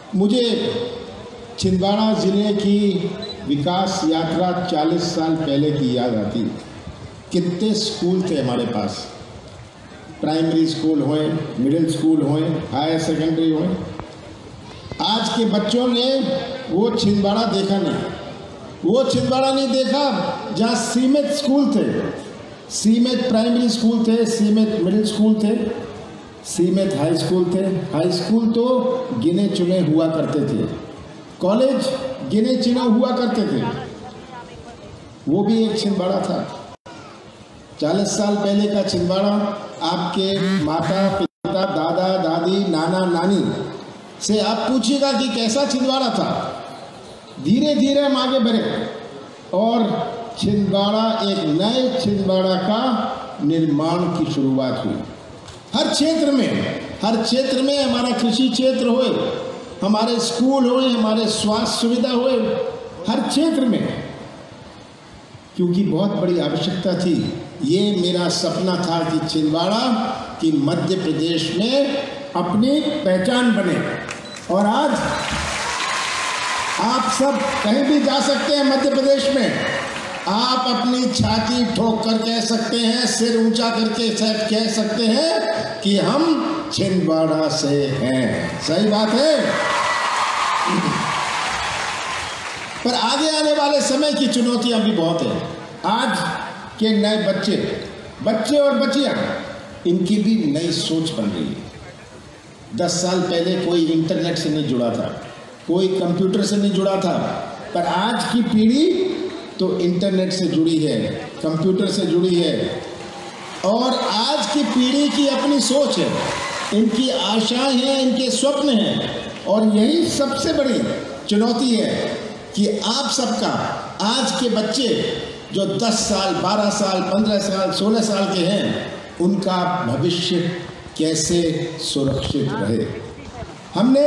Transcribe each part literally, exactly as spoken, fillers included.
मुझे छिंदवाड़ा ज़िले की विकास यात्रा चालीस साल पहले की याद आती। कितने स्कूल थे हमारे पास, प्राइमरी स्कूल होए, मिडिल स्कूल होए, हायर सेकेंडरी होए। आज के बच्चों ने वो छिंदवाड़ा देखा नहीं, वो छिंदवाड़ा नहीं देखा जहाँ सीमित स्कूल थे, सीमित प्राइमरी स्कूल थे, सीमित मिडिल स्कूल थे, सीमित हाई स्कूल थे। हाई स्कूल तो गिने चुने हुआ करते थे, कॉलेज गिने चुने हुआ करते थे। वो भी एक छिंदवाड़ा था। चालीस साल पहले का छिंदवाड़ा आपके माता पिता, दादा दादी, नाना नानी से आप पूछिएगा कि कैसा छिंदवाड़ा था। धीरे धीरे हम आगे बढ़े और छिंदवाड़ा, एक नए छिंदवाड़ा का निर्माण की शुरुआत हुई। हर क्षेत्र में, हर क्षेत्र में, हमारा कृषि क्षेत्र होए, हमारे स्कूल होए, हमारे स्वास्थ्य सुविधा होए, हर क्षेत्र में, क्योंकि बहुत बड़ी आवश्यकता थी। ये मेरा सपना था कि छिंदवाड़ा की मध्य प्रदेश में अपनी पहचान बने। और आज आप सब कहीं भी जा सकते हैं मध्य प्रदेश में, आप अपनी छाती ठोक कर कह सकते हैं, सिर ऊंचा करके कह सकते हैं कि हम छिंदवाड़ा से हैं। सही बात है। पर आगे आने वाले समय की चुनौतियां भी बहुत हैं। आज के नए बच्चे बच्चे और बच्चियां, इनकी भी नई सोच बन रही है। दस साल पहले कोई इंटरनेट से नहीं जुड़ा था, कोई कंप्यूटर से नहीं जुड़ा था, पर आज की पीढ़ी तो इंटरनेट से जुड़ी है, कंप्यूटर से जुड़ी है। और आज की पीढ़ी की अपनी सोच है, इनकी आशाएं हैं, इनके स्वप्न हैं। और यही सबसे बड़ी चुनौती है कि आप सबका, आज के बच्चे जो दस साल, बारह साल, पंद्रह साल, सोलह साल के हैं, उनका भविष्य कैसे सुरक्षित रहे। हमने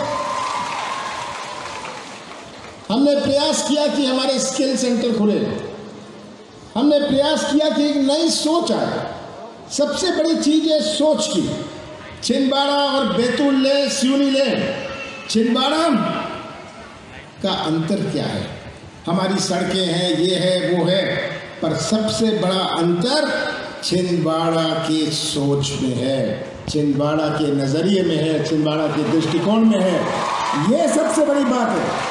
हमने प्रयास किया कि हमारे स्किल सेंटर खुले, हमने प्रयास किया कि एक नई सोच आए। सबसे बड़ी चीज़ है सोच की। छिंदवाड़ा और बैतूल ले, सिवनी ले, छिंदवाड़ा का अंतर क्या है? हमारी सड़कें हैं, ये है, वो है, पर सबसे बड़ा अंतर छिंदवाड़ा की सोच में है, छिंदवाड़ा के नज़रिए में है, छिंदवाड़ा के दृष्टिकोण में है। ये सबसे बड़ी बात है।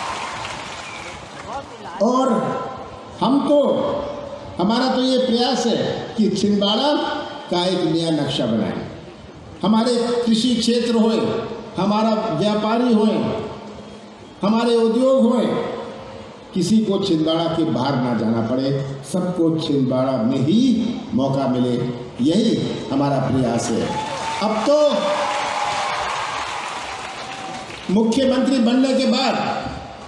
और हम तो, हमारा तो ये प्रयास है कि छिंदवाड़ा का एक नया नक्शा बनाएं। हमारे कृषि क्षेत्र होए, हमारा व्यापारी होए, हमारे उद्योग होए, किसी को छिंदवाड़ा के बाहर ना जाना पड़े, सबको छिंदवाड़ा में ही मौका मिले। यही हमारा प्रयास है। अब तो मुख्यमंत्री बनने के बाद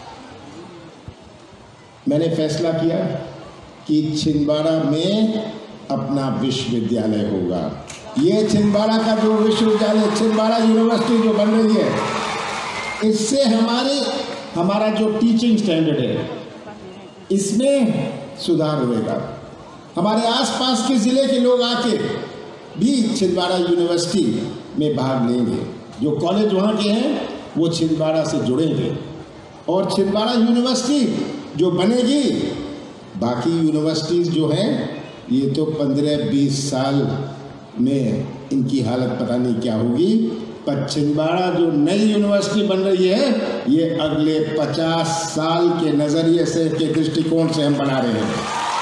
मैंने फैसला किया कि छिंदवाड़ा में अपना विश्वविद्यालय होगा। ये छिंदवाड़ा का जो विश्वविद्यालय, छिंदवाड़ा यूनिवर्सिटी जो बन रही है, इससे हमारे हमारा जो टीचिंग स्टैंडर्ड है, इसमें सुधार होगा। हमारे आसपास के ज़िले के लोग आके भी छिंदवाड़ा यूनिवर्सिटी में भाग लेंगे। जो कॉलेज वहाँ के हैं वो छिंदवाड़ा से जुड़ेंगे। और छिंदवाड़ा यूनिवर्सिटी जो बनेगी, बाकी यूनिवर्सिटीज़ जो हैं ये तो पंद्रह बीस साल में इनकी हालत पता नहीं क्या होगी, पर छिंदवाड़ा जो नई यूनिवर्सिटी बन रही है, ये अगले पचास साल के नज़रिए से, के दृष्टिकोण से हम बना रहे हैं।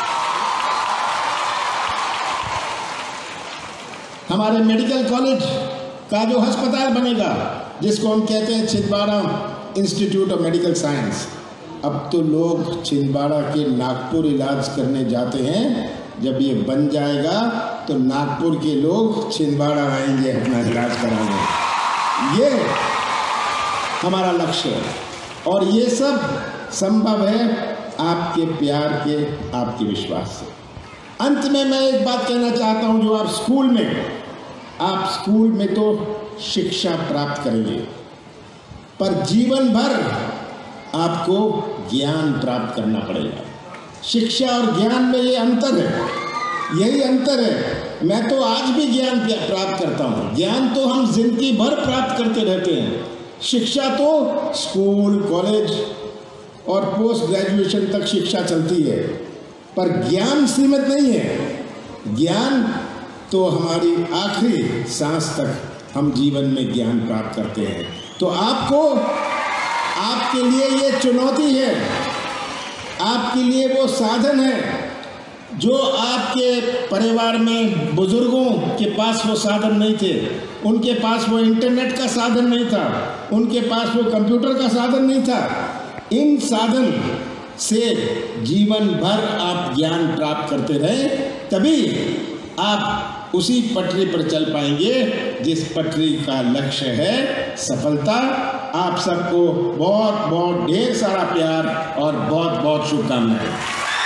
हमारे मेडिकल कॉलेज का जो अस्पताल बनेगा, जिसको हम कहते हैं Chhindwara institute of medical science, अब तो लोग छिंदवाड़ा के नागपुर इलाज करने जाते हैं। जब ये बन जाएगा तो नागपुर के लोग छिंदवाड़ा आएंगे अपना इलाज कराने। ये हमारा लक्ष्य है और ये सब संभव है आपके प्यार के, आपके विश्वास से। अंत में मैं एक बात कहना चाहता हूँ, जो आप स्कूल में आप स्कूल में तो शिक्षा प्राप्त करेंगे, पर जीवन भर आपको ज्ञान प्राप्त करना पड़ेगा। शिक्षा और ज्ञान में ये अंतर है, यही अंतर है। मैं तो आज भी ज्ञान प्राप्त करता हूँ। ज्ञान तो हम जिंदगी भर प्राप्त करते रहते हैं, शिक्षा तो स्कूल, कॉलेज और पोस्ट ग्रेजुएशन तक शिक्षा चलती है, पर ज्ञान सीमित नहीं है। ज्ञान तो हमारी आखिरी सांस तक हम जीवन में ज्ञान प्राप्त करते हैं। तो आपको, आपके लिए ये चुनौती है, आपके लिए वो साधन है जो आपके परिवार में बुजुर्गों के पास वो साधन नहीं थे। उनके पास वो इंटरनेट का साधन नहीं था, उनके पास वो कंप्यूटर का साधन नहीं था। इन साधन से जीवन भर आप ज्ञान प्राप्त करते रहे, तभी आप उसी पटरी पर चल पाएंगे जिस पटरी का लक्ष्य है सफलता। आप सबको बहुत बहुत ढेर सारा प्यार और बहुत बहुत शुभकामनाएं।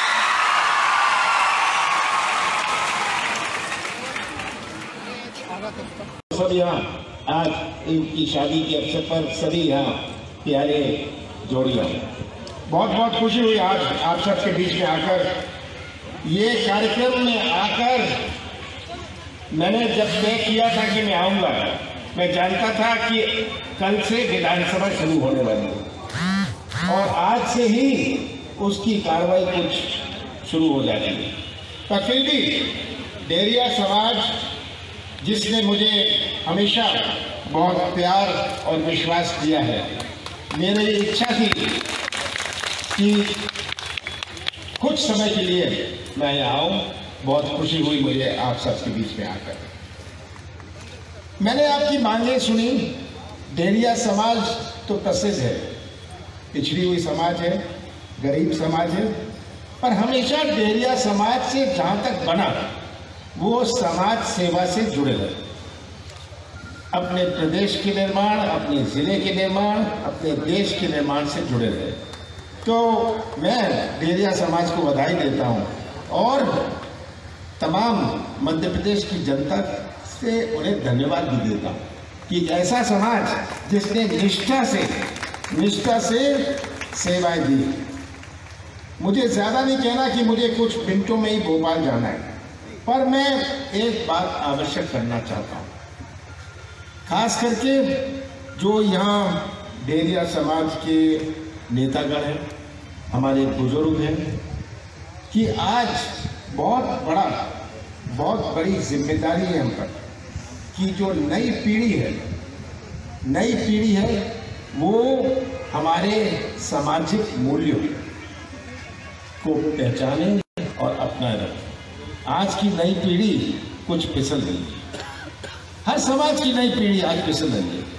सब यहाँ आज इनकी शादी के अवसर पर सभी यहाँ प्यारे जोड़ियाँ, बहुत बहुत खुशी हुई आज आप सबके बीच में आकर। ये कार्यक्रम में आकर मैंने जब तय किया था कि मैं आऊँगा, मैं जानता था कि कल से विधानसभा शुरू होने वाली है और आज से ही उसकी कार्रवाई कुछ शुरू हो जाती है। पर फिर भी डेरिया समाज, जिसने मुझे हमेशा बहुत प्यार और विश्वास दिया है, मेरी इच्छा थी कि कुछ समय के लिए मैं यहाँ आऊँ। बहुत खुशी हुई मुझे आप सबके बीच में आकर। मैंने आपकी मांगें सुनी। डेरिया समाज तो प्रसिद्ध है, पिछड़ी हुई समाज है, गरीब समाज है, पर हमेशा डेरिया समाज से जहाँ तक बना वो समाज सेवा से जुड़े रहे। अपने प्रदेश के निर्माण, अपने ज़िले के निर्माण, अपने देश के निर्माण से जुड़े रहे। तो मैं डेरिया समाज को बधाई देता हूँ और तमाम मध्य प्रदेश की जनता से उन्हें धन्यवाद भी देता हूँ कि ऐसा समाज जिसने निष्ठा से निष्ठा से सेवाएं दी। मुझे ज़्यादा नहीं कहना कि मुझे कुछ मिनटों में ही भोपाल जाना है, पर मैं एक बात आवश्यक करना चाहता हूँ, खास करके जो यहाँ डेरिया समाज के नेतागण हैं, हमारे बुजुर्ग हैं, कि आज बहुत बड़ा बहुत बड़ी जिम्मेदारी है हम पर कि जो नई पीढ़ी है नई पीढ़ी है वो हमारे सामाजिक मूल्यों को पहचाने और अपनाए रखें। आज की नई पीढ़ी कुछ फिसल रही है, हर समाज की नई पीढ़ी आज फिसल रही है।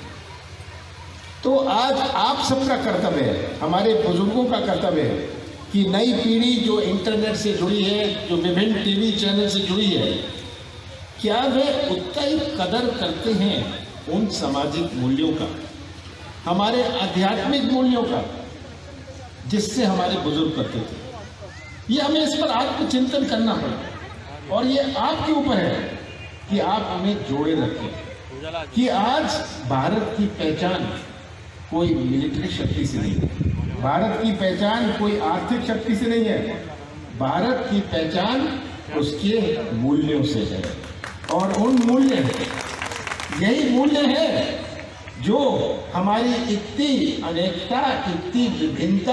तो आज आप सबका कर्तव्य है, हमारे बुजुर्गों का कर्तव्य है कि नई पीढ़ी जो इंटरनेट से जुड़ी है, जो विभिन्न टीवी चैनल से जुड़ी है, क्या वे उतना ही कदर करते हैं उन सामाजिक मूल्यों का, हमारे आध्यात्मिक मूल्यों का, जिससे हमारे बुजुर्ग करते थे। ये हमें इस पर आत्मचिंतन करना पड़ेगा और ये आपके ऊपर है कि आप हमें जोड़े रखें कि आज भारत की पहचान कोई मिलिट्री शक्ति से नहीं है, भारत की पहचान कोई आर्थिक शक्ति से नहीं है, भारत की पहचान उसके मूल्यों से है। और उन मूल्य यही मूल्य है जो हमारी इतनी अनेकता, इतनी विभिन्नता,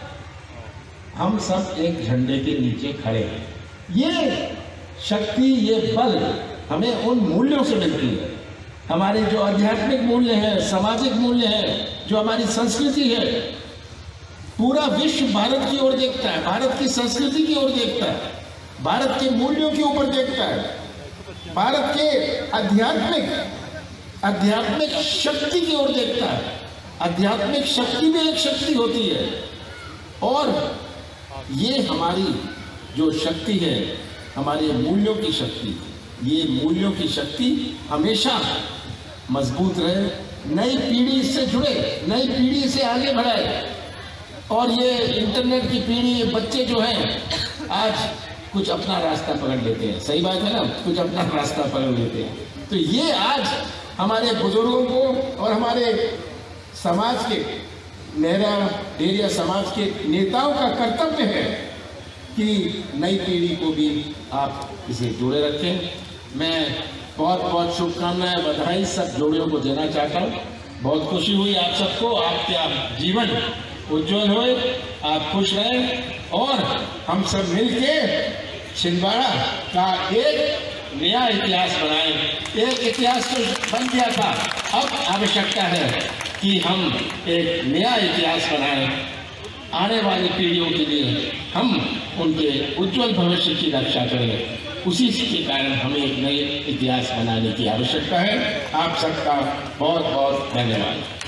हम सब एक झंडे के नीचे खड़े हैं। ये शक्ति, ये बल हमें उन मूल्यों से मिलती है। हमारे जो आध्यात्मिक मूल्य हैं, सामाजिक मूल्य हैं, जो हमारी संस्कृति है, पूरा विश्व भारत की ओर देखता है, भारत की संस्कृति की ओर देखता है, भारत के मूल्यों के ऊपर देखता है, भारत के आध्यात्मिक आध्यात्मिक शक्ति की ओर देखता है। आध्यात्मिक शक्ति में एक शक्ति होती है और ये हमारी जो शक्ति है, हमारे मूल्यों की शक्ति, ये मूल्यों की शक्ति हमेशा मजबूत रहे, नई पीढ़ी इससे जुड़े, नई पीढ़ी इसे आगे बढ़ाए। और ये इंटरनेट की पीढ़ी, ये बच्चे जो हैं आज कुछ अपना रास्ता पकड़ लेते हैं, सही बात है ना, कुछ अपना रास्ता पकड़ लेते हैं। तो ये आज हमारे बुजुर्गों को और हमारे समाज के, मेरा डेरिया समाज के नेताओं का कर्तव्य है कि नई पीढ़ी को भी आप इसे जोड़े रखें। मैं बहुत बहुत शुभकामनाएं, बधाई सब जोड़ियों को देना चाहता हूँ। बहुत खुशी हुई आप सबको, आपका जीवन उज्जवल होए, आप खुश रहें और हम सब मिलके छिंदवाड़ा का एक नया इतिहास बनाएं। एक इतिहास तो बन गया था, अब आवश्यकता है कि हम एक नया इतिहास बनाएं। आने वाली पीढ़ियों के लिए हम उनके उज्जवल भविष्य की रक्षा करें। उसी के कारण हमें एक नए इतिहास बनाने की आवश्यकता है। आप सबका बहुत बहुत धन्यवाद।